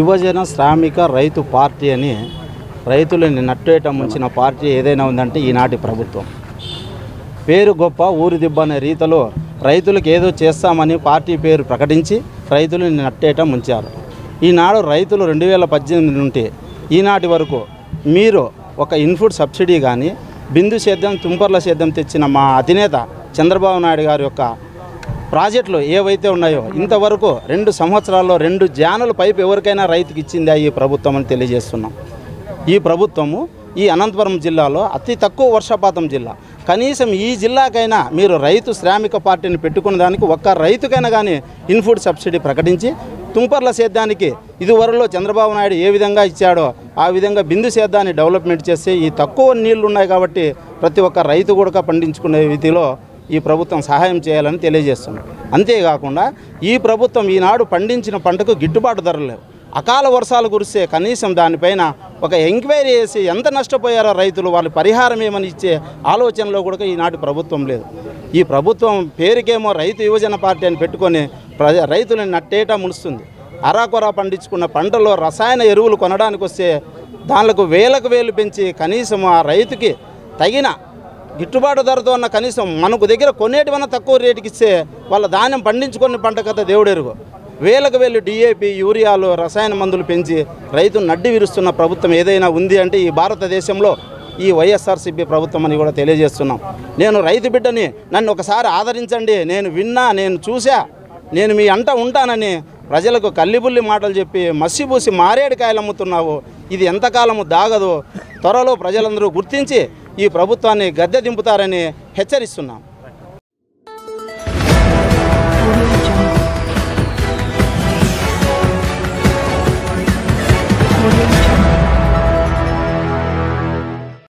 యువజన శ్రామిక రైతు పార్టీ అని రైతులని నట్టేట ముంచిన పార్టీ ఏదైనా ఉందంటే ఈనాటి ప్రభుత్వం. పేరు గొప్ప ఊరి దిబ్బ అనే రీతిలో రైతులకు ఏదో చేస్తామని పార్టీ పేరు ప్రకటించి రైతులని నట్టేట ముంచారు. ఈనాడు రైతులు 2018 నుండి ఈనాటి వరకు మీరు ఒక ఇన్పుట్ సబ్సిడీ కానీ బిందు సేద్యం తుంపర్ల సేద్యం తెచ్చిన మా అధినేత చంద్రబాబు నాయుడు గారి యొక్క ప్రాజెక్టులు ఏవైతే ఉన్నాయో ఇంతవరకు 2 సంవత్సరాల్లో 2 జానుల పైపు ఎవరికైనా రైతుకి ఇచ్చిందా ఈ ప్రభుత్వం అని తెలియజేస్తున్నాం. ఈ ప్రభుత్వము ఈ అనంతపురం జిల్లాలో అతి తక్కువ వర్షపాతం జిల్లా. కనీసం ఈ జిల్లాకైనా మీరు రైతు శ్రామిక పార్టీని పెట్టుకున్న దానికి ఒక్క రైతుకైనా కానీ ఇన్పుట్ సబ్సిడీ ప్రకటించి తుంపర్ల సేద్యానికి ఇదివరలో చంద్రబాబు నాయుడు ఏ విధంగా ఇచ్చాడో ఆ విధంగా బిందు సేద్యాన్ని డెవలప్మెంట్ చేసి ఈ తక్కువ నీళ్లు ఉన్నాయి కాబట్టి ప్రతి ఒక్క రైతు కూడా పండించుకునే విధిలో ఈ ప్రభుత్వం సహాయం చేయాలని తెలియజేస్తున్నాం. అంతేకాకుండా ఈ ప్రభుత్వం ఈనాడు పండించిన పంటకు గిట్టుబాటు ధరలు లేవు. అకాల వర్షాలు కురిస్తే కనీసం దానిపైన ఒక ఎంక్వైరీ చేసి ఎంత నష్టపోయారో రైతులు వాళ్ళు పరిహారం ఏమని ఇచ్చే ఆలోచనలో కూడా ఈనాటి ప్రభుత్వం లేదు. ఈ ప్రభుత్వం పేరుకేమో రైతు యువజన పార్టీ అని పెట్టుకొని రైతులను నట్టేటా ముడుస్తుంది. అరాకొరా పండించుకున్న పంటలో రసాయన ఎరువులు కొనడానికి వస్తే దానికి వేలకు వేలు పెంచి కనీసం ఆ రైతుకి తగిన గిట్టుబాటు ధరతో ఉన్న కనీసం మనకు దగ్గర కొనేటివన్నా తక్కువ రేటుకి ఇస్తే వాళ్ళ ధాన్యం పండించుకున్న పంట కథ దేవుడెరుగు. వేలకు వేలు DAP యూరియాలు రసాయన మందులు పెంచి రైతును నడ్డి విరుస్తున్న ప్రభుత్వం ఏదైనా ఉంది అంటే ఈ భారతదేశంలో ఈ వైఎస్ఆర్సీపీ ప్రభుత్వం అని కూడా తెలియజేస్తున్నాం. నేను రైతు బిడ్డని, నన్ను ఒకసారి ఆదరించండి, నేను విన్నా, నేను చూసా, నేను మీ అంట ఉంటానని ప్రజలకు కల్లిబుల్లి మాటలు చెప్పి మసిబూసి మారేడుకాయలు అమ్ముతున్నావు. ఇది ఎంతకాలము దాగదు. త్వరలో ప్రజలందరూ గుర్తించి ఈ ప్రభుత్వాన్ని గద్దె దింపుతారని హెచ్చరిస్తున్నాం.